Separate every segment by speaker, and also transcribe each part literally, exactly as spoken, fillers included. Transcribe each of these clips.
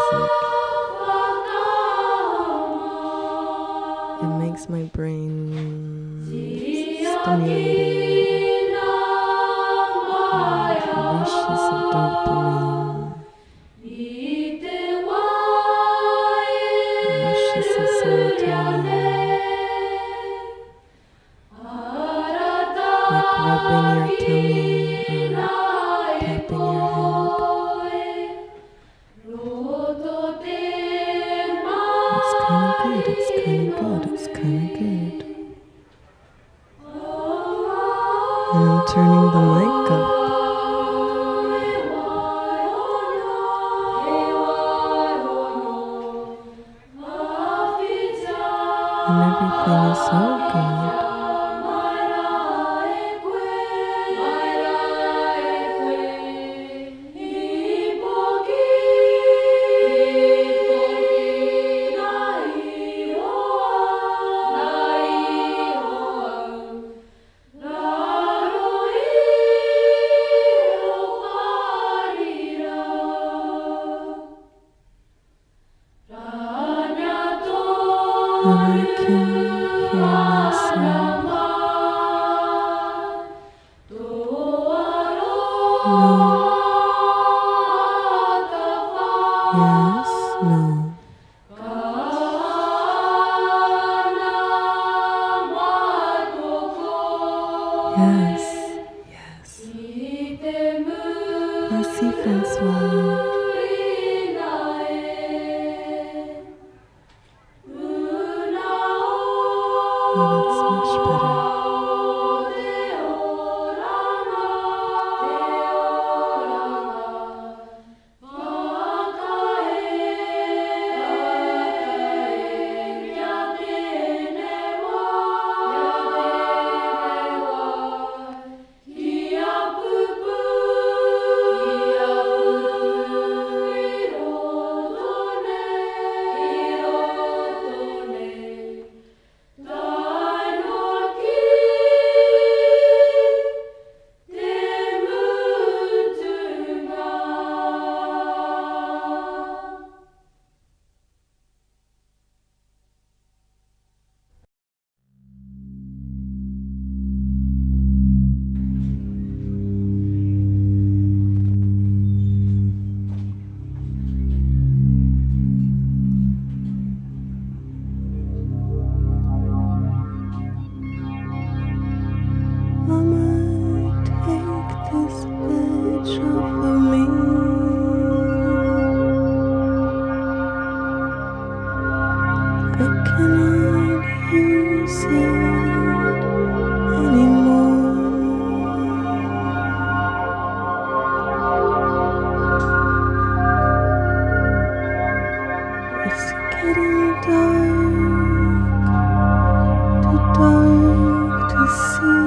Speaker 1: music. It makes my brain stimulated, rushes of dopamine, rushes of serotonin, like rubbing your tummy or tapping your head. It's kind of good, it's kind of good, it's kind of good. And I'm turning the mic up. And everything is so good. And I can hear myself. No. Yes, no. Yes, yes. Merci, François. Oh, that's much better. I might take this edge off of me. I cannot use it anymore. It's getting dark, too dark to see.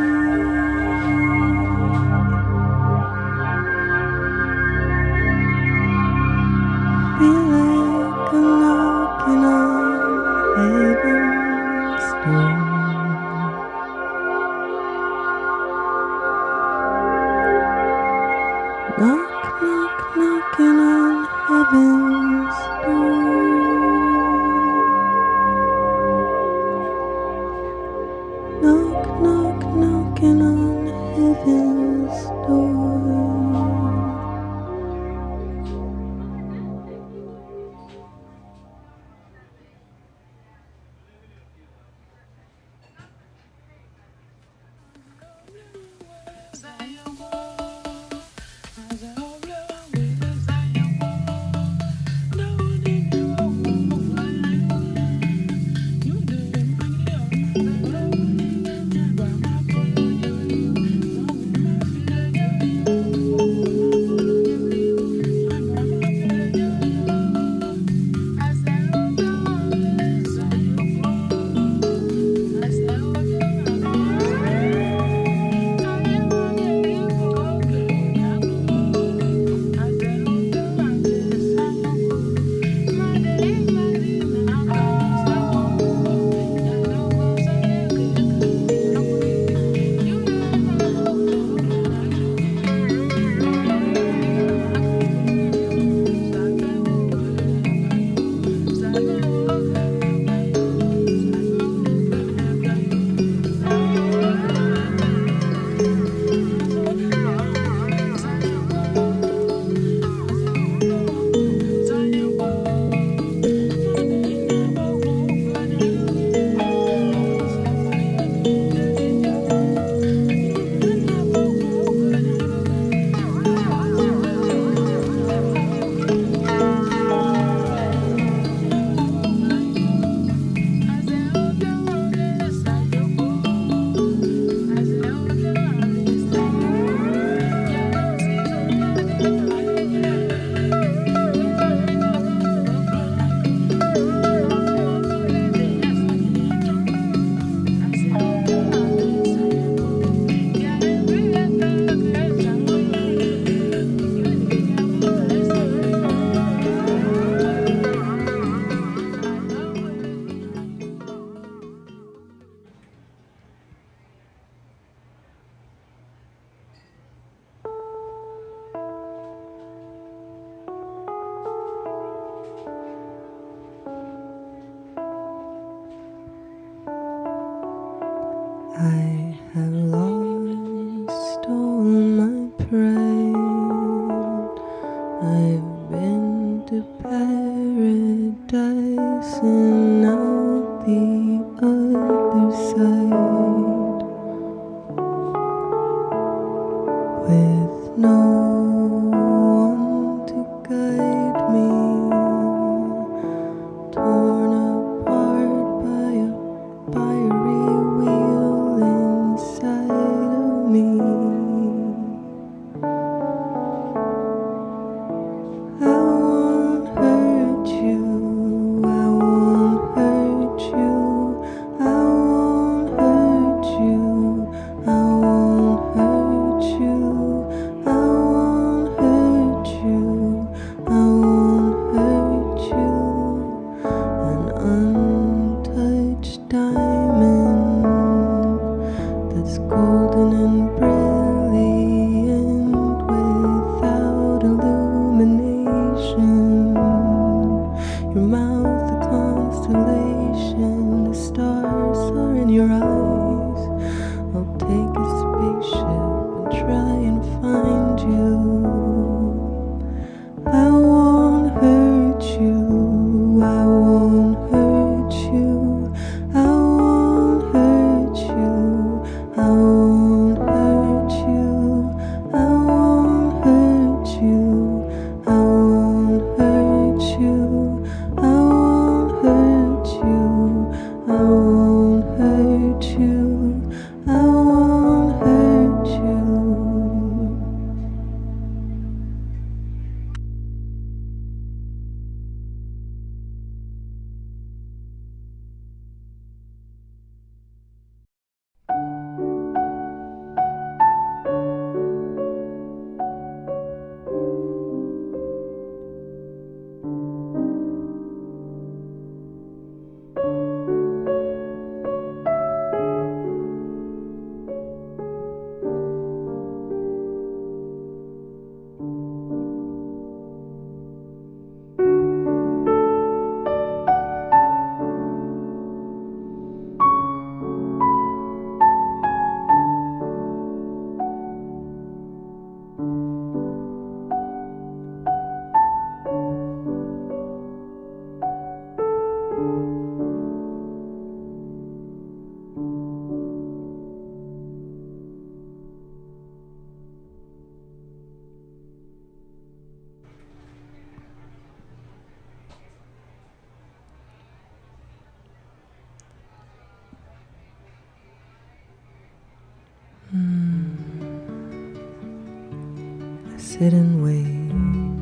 Speaker 1: Feel like I'm knocking on heaven's door. Knock, knock, knocking on heaven's door. Knock, knock, I have lost all my pride. I've been to paradise and out the other side, with no one to guide me, torn apart by a fiery wheel inside of me. I won't hurt you, I won't hurt you, I won't hurt you, I won't hurt you, I won't hurt you, I won't hurt you. An untouched diamond that's golden and brilliant without illumination. Your mouth a constellation, the stars are in your eyes. I'll take a spaceship and try and find you. I won't hurt you, I won't hurt you, I won't hurt you, I won't hurt you, I won't hurt you, I won't hurt you, I won't hurt you, I won't hurt you, I won't hurt you. I sit and wait.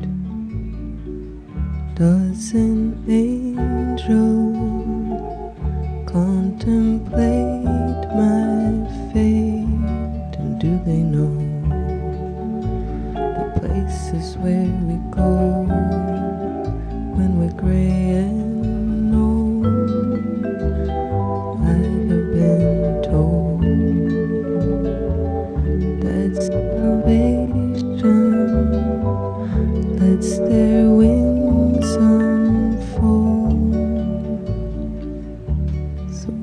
Speaker 1: Does an angel contemplate my fate? And do they know the places where we go when we're gray and old? I have been told that salvation lets their wings unfold.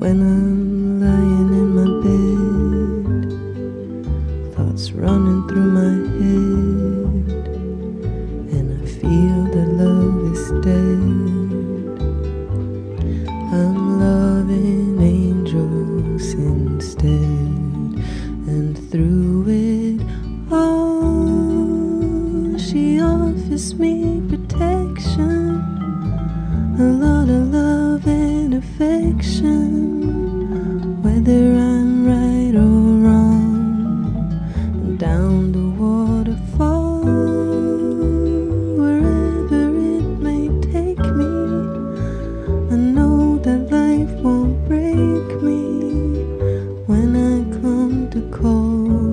Speaker 1: when I'm lying in my bed, thoughts running through my head, and I feel that love is dead. I'm loving angels instead, and through it all, she offers me protection, a lot of love and affection, whether I'm right or wrong. Down the waterfall, wherever it may take me, I know that life won't break me when I come to call.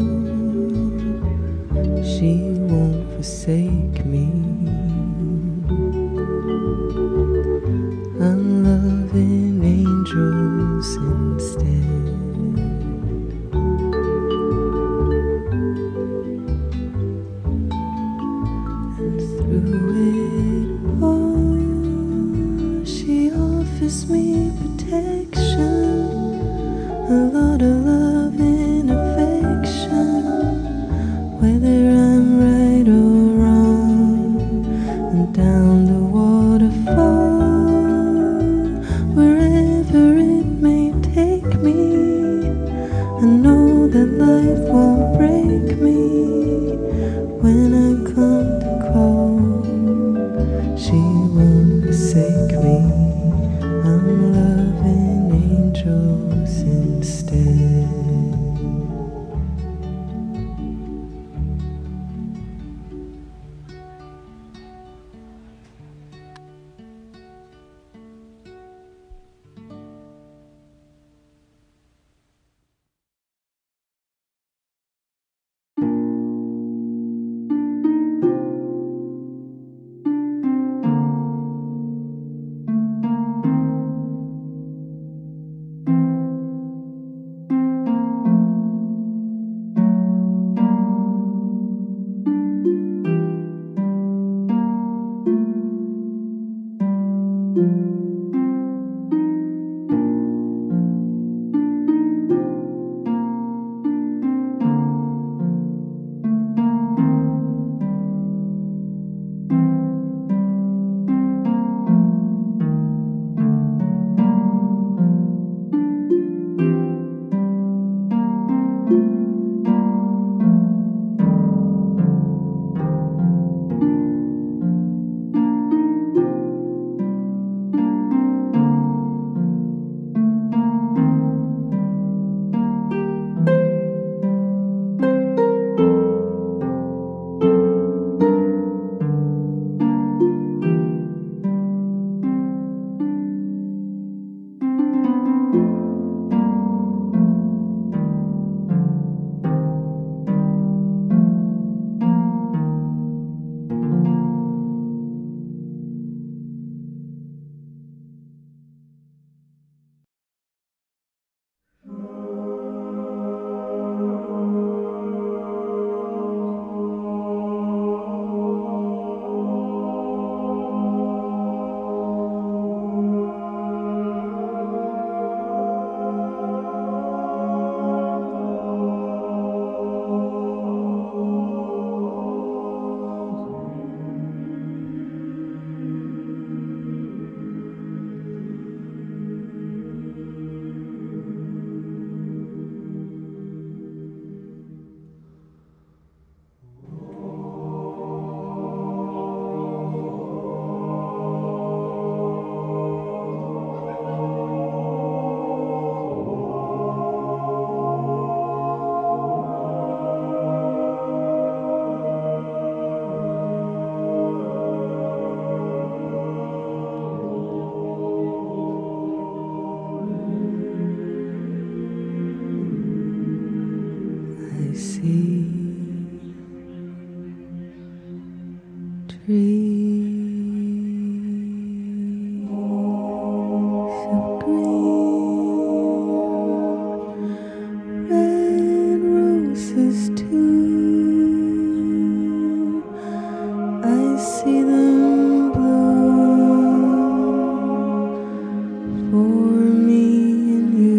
Speaker 1: She won't forsake me. I'm loving angels instead. And through it all, she offers me protection, a lot of love and affection, whether I'm right or wrong. And down the waterfall, wherever it may take me, I know that life won't break me when I come to call. She won't forsake me. I'm loving angels instead. For me and you.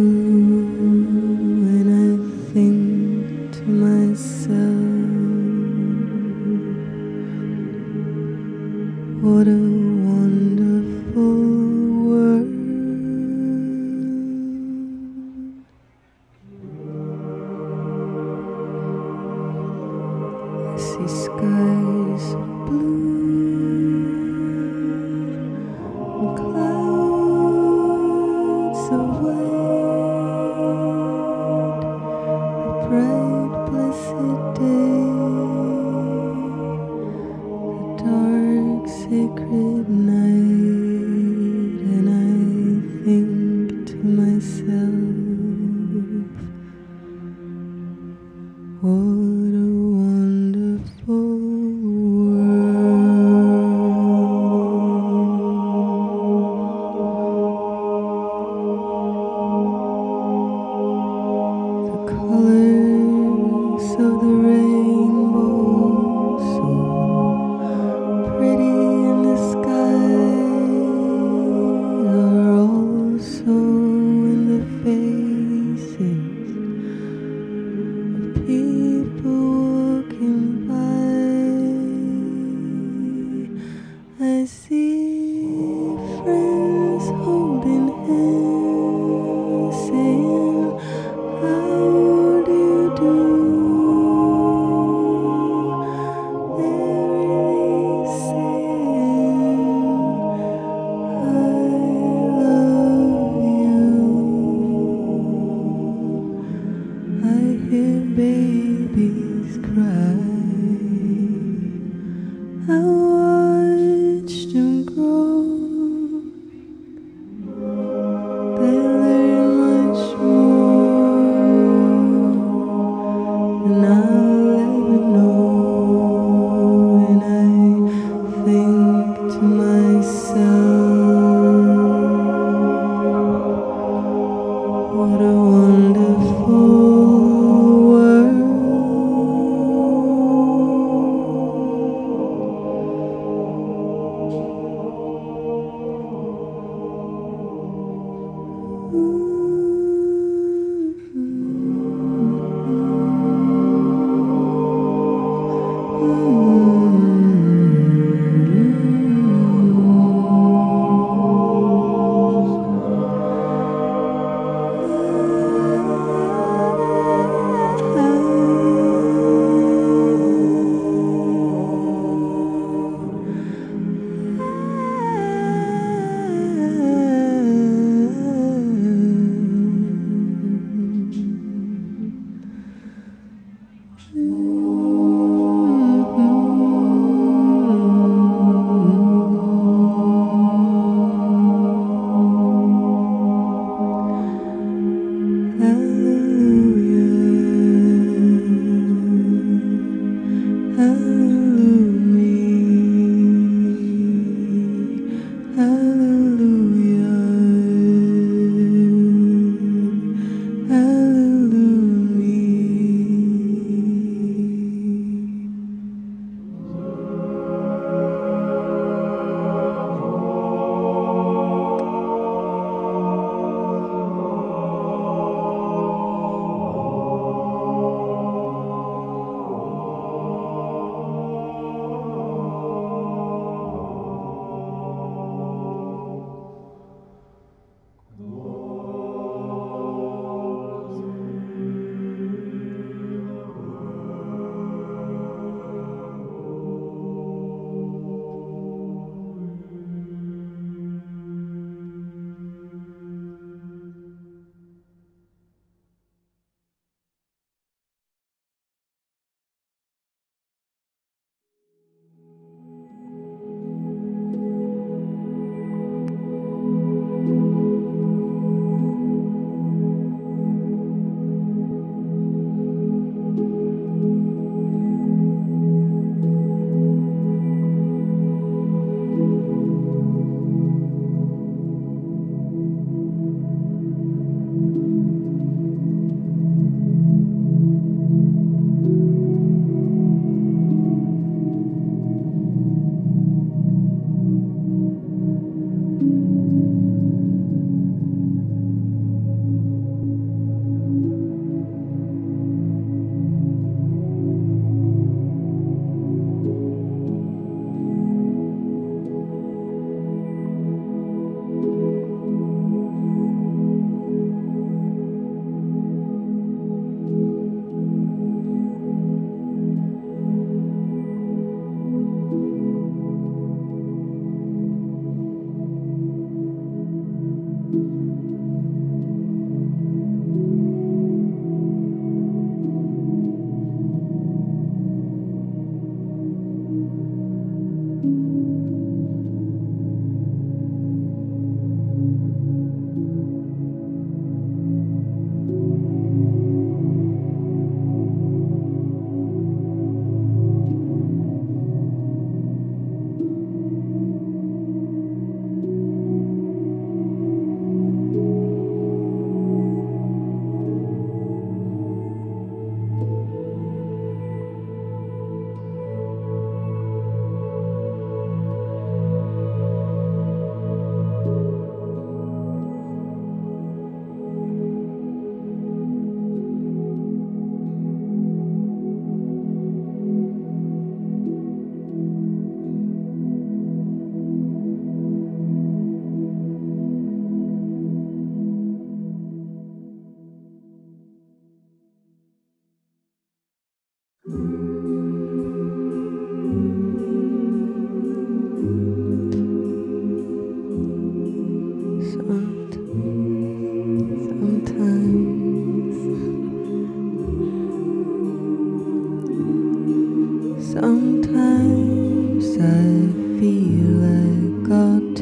Speaker 1: Sometimes I feel I got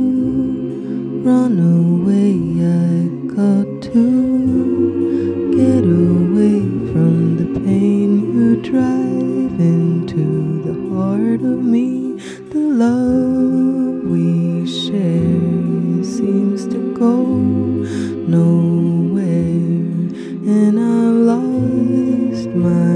Speaker 1: to run away, I got to get away from the pain you drive into the heart of me. The love we share seems to go nowhere, and I've lost my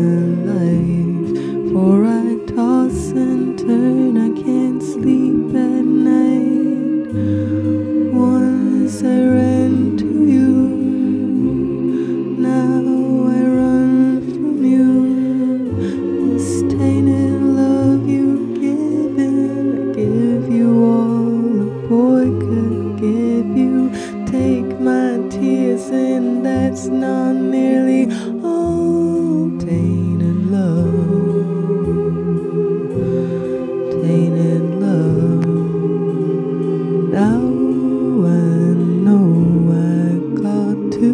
Speaker 1: life, for I toss and turn, I can't sleep at night. Once I ran to it's not nearly all tainted love, tainted love. Now I know I got to.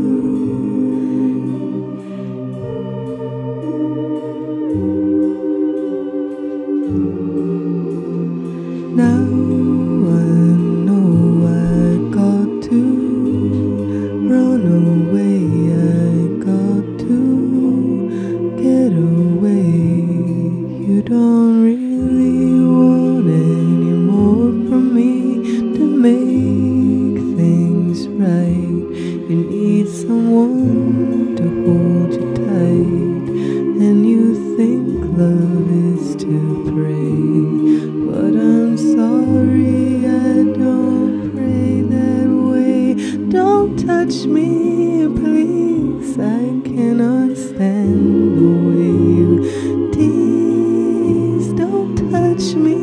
Speaker 1: Now I know I got to run away. I got to get away. You don't really want any more from me to make things right. You need someone to hold you tight, and you think love is to pray. But I'm sorry, I don't pray that way. Don't touch me, please. I cannot stand the way you tease. Don't touch me,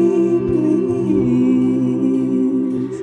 Speaker 1: please.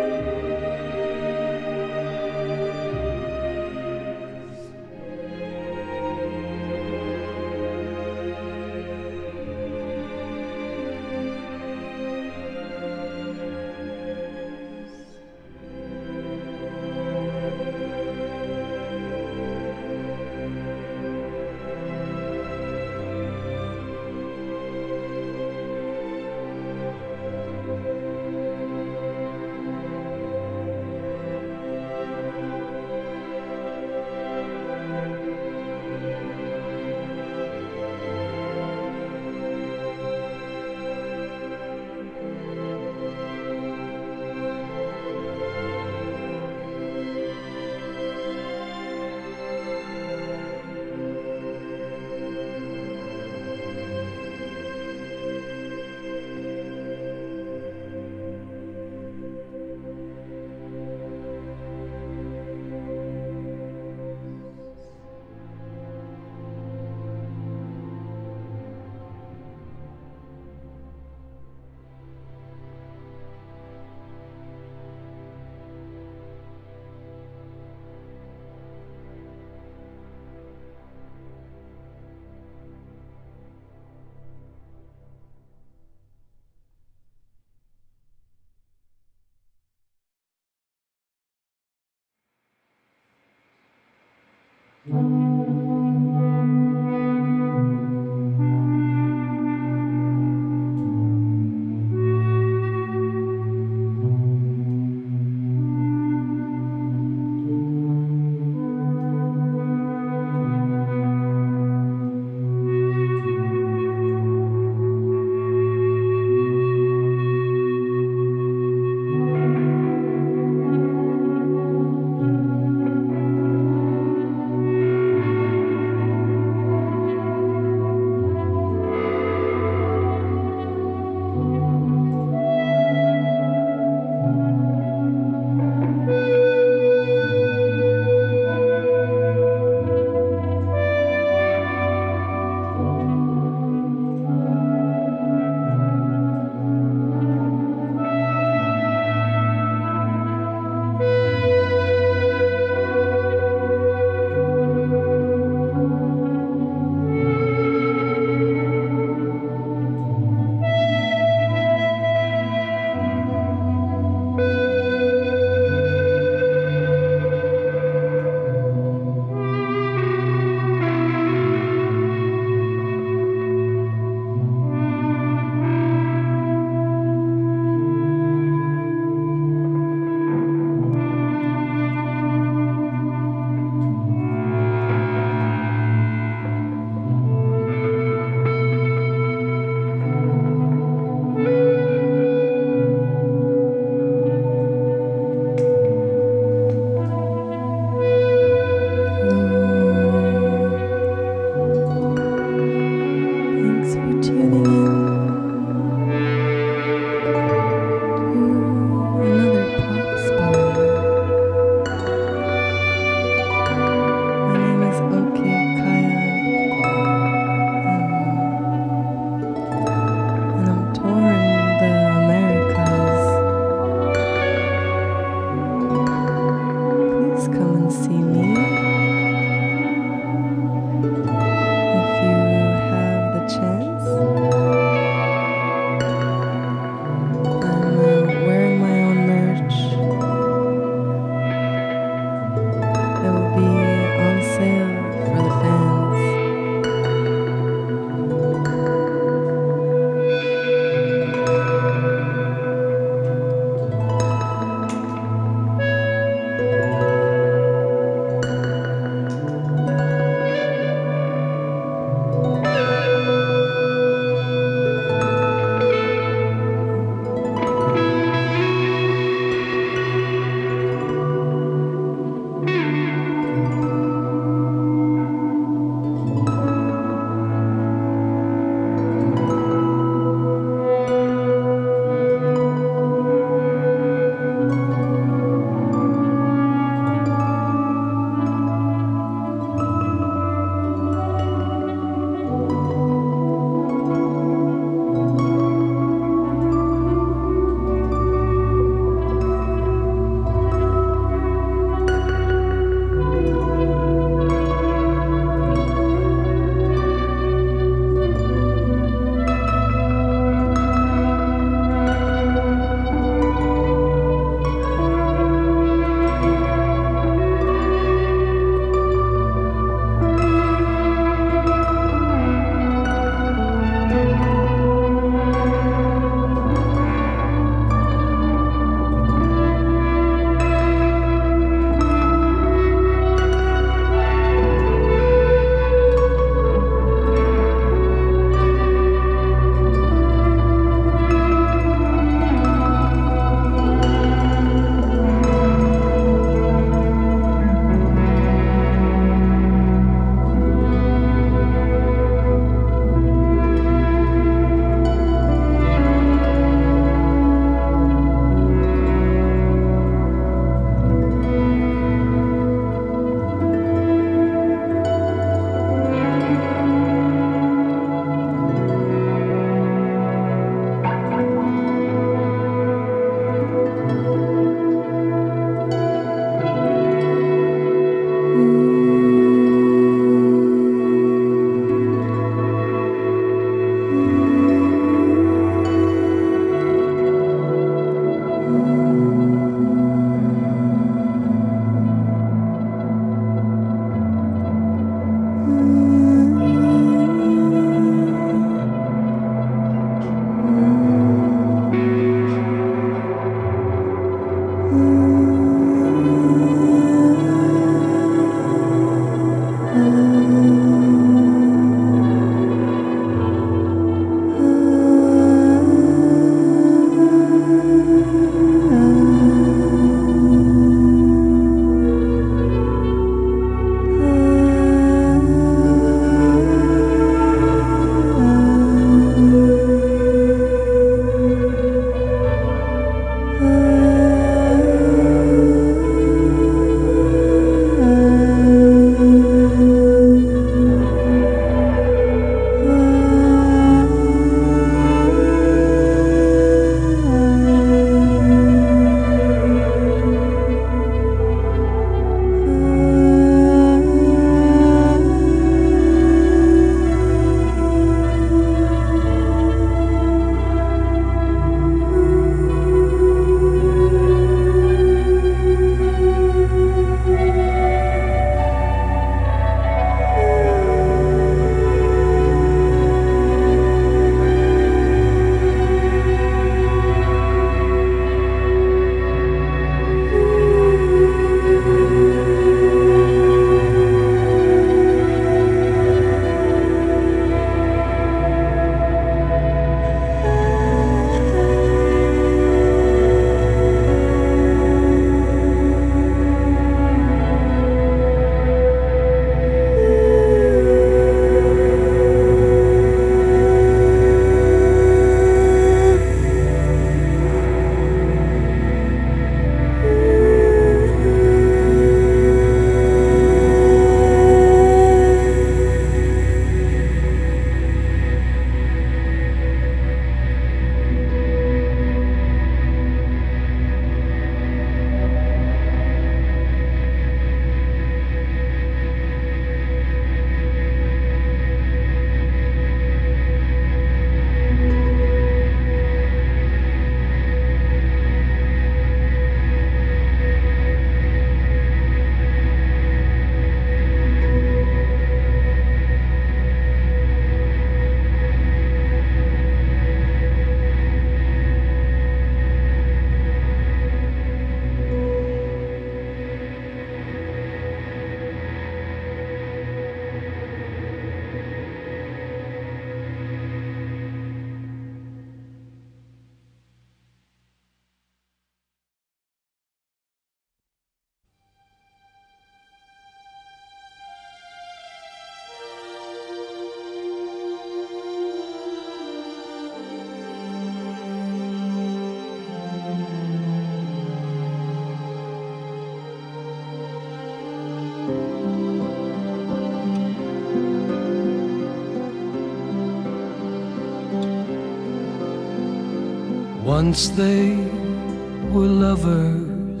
Speaker 2: Once they were lovers,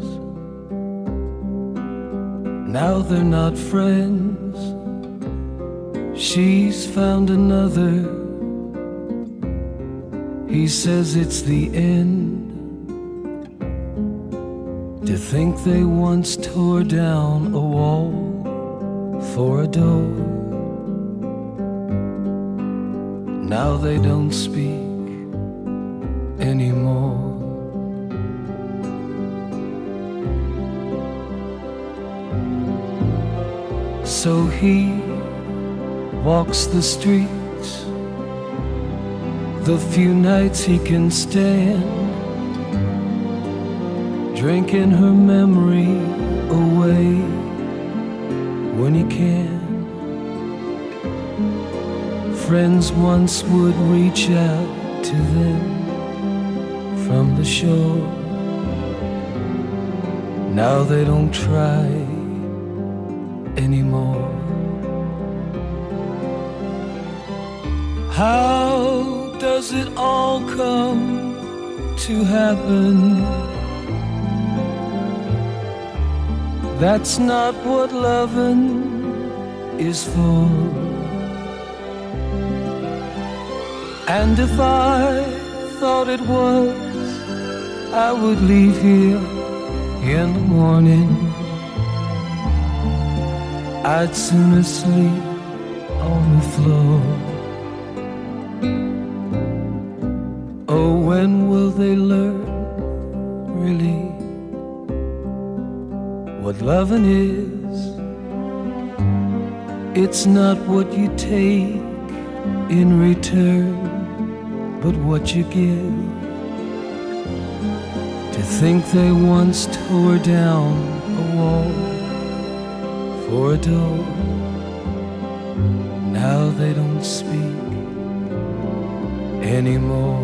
Speaker 2: now they're not friends. She's found another. He says it's the end. To think they once tore down a wall for a door. Now they don't speak anymore. So he walks the streets the few nights he can stand, drinking her memory away when he can. Friends once would reach out to them from the shore. Now they don't try anymore. How does it all come to happen? That's not what loving is for. And if I thought it was, I would leave here in the morning. I'd sooner sleep on the floor. Oh, when will they learn really what loving is? It's not what you take in return, but what you give. To think they once tore down a wall for a door. Now they don't speak anymore.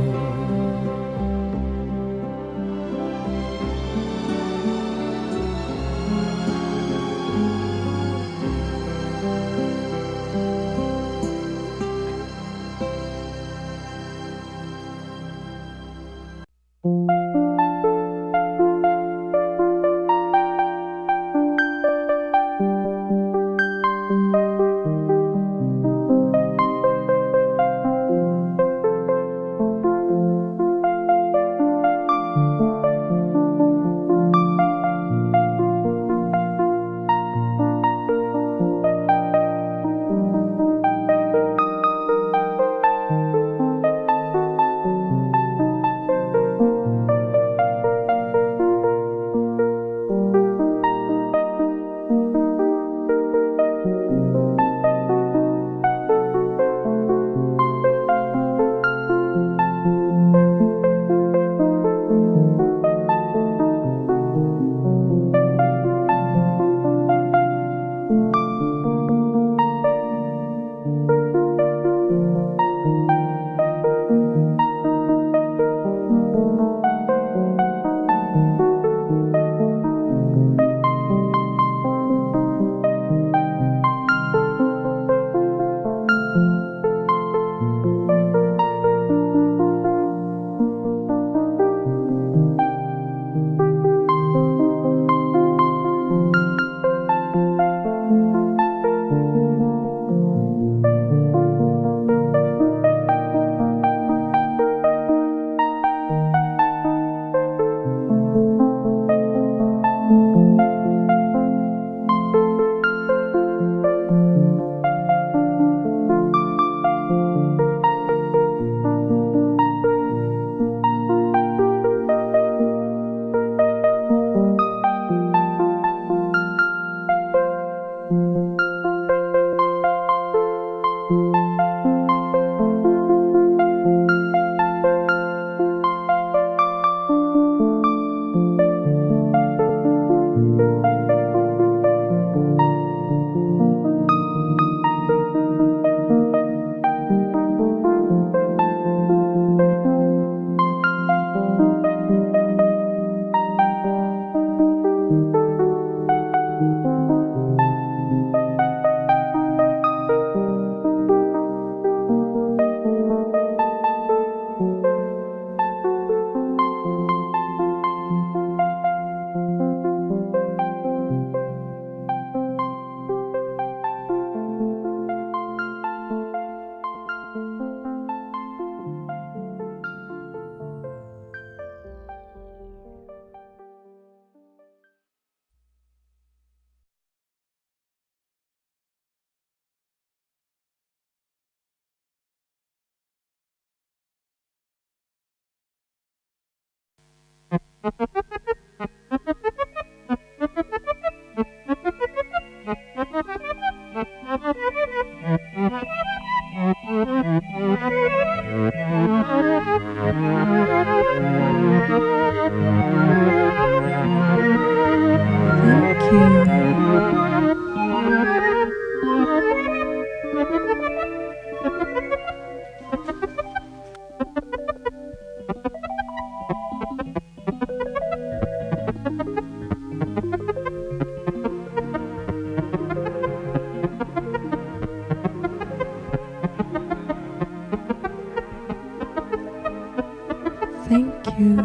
Speaker 1: Thank you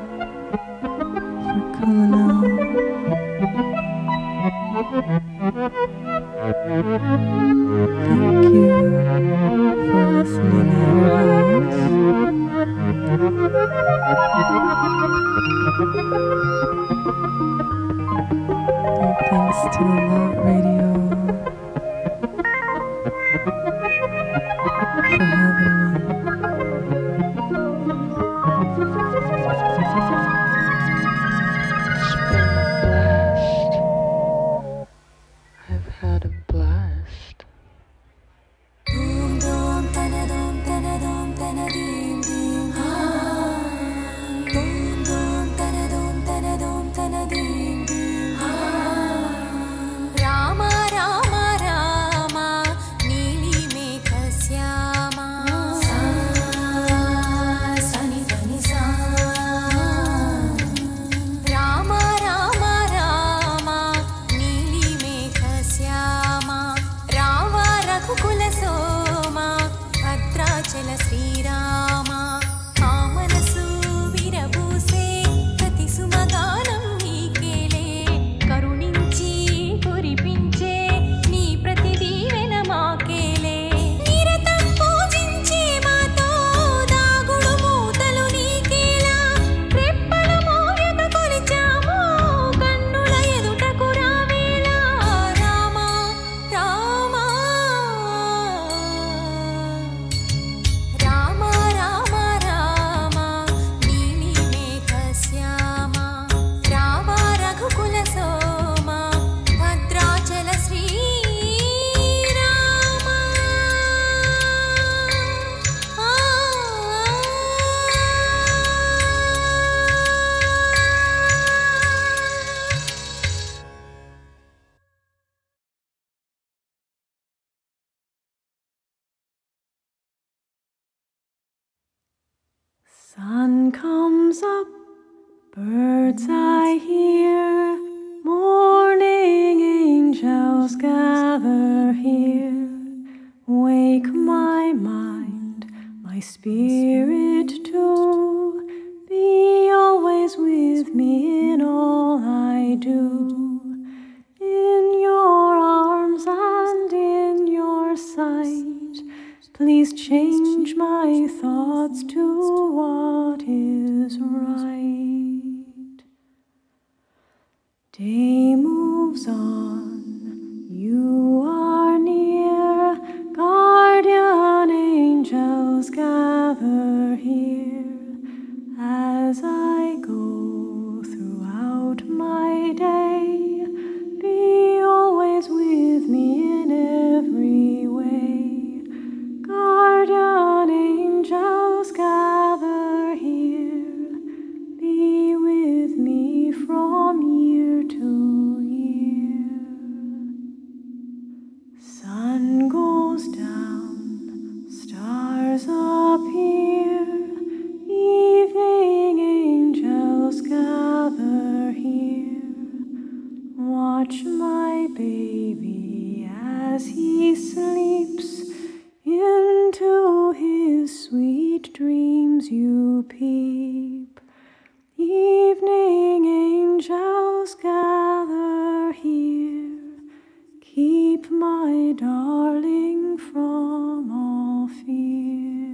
Speaker 1: for calling out. Thank you for listening at your house. And thanks to the Lot Radio for having me. I've had a blast.
Speaker 3: Rama Rama Rama Nili Megha Syama Sa Sani Pani Sa Rama Rama Rama Nili Megha Syama Rava Raghukula Soma Bhadrachala Sri Rama Kamanasu Virabuse Prati Sumaganam Nikele Karuninchi Kuripinche Ni Prati Divena Makele Niratam Pujinche Mato Dagudu Mootalu Nikela Reppala Movyata Kolichamo Kannula Edutaku Ravela Rama Rama Rama Rama Rama Nili Megha Syama Rava Raghukula Soma Bhadrachala Sri Rama
Speaker 1: Sun comes up, birds I hear, morning angels gather here. Wake my mind, my spirit too, be always with me in all I do. In your arms and in your sight, please change my thoughts to what is right. Day moves on, you are near, guardian angels gather here. As I go throughout my day, be always with me in every way. Guardian angels gather here, be with me from year to year. Sun goes down, stars appear, evening angels gather here. Watch my baby as he sleeps, into his sweet dreams you peep. Evening angels gather here, keep my darling from all fear.